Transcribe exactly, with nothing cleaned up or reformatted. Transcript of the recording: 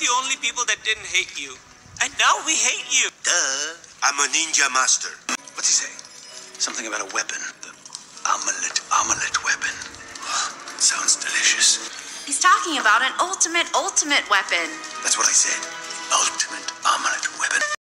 the only people that didn't hate you. And now we hate you. Duh. I'm a ninja master. What's he say? Something about a weapon. The omelet, omelet weapon. Sounds delicious. He's talking about an ultimate, ultimate weapon. That's what I said. Ultimate omelet weapon.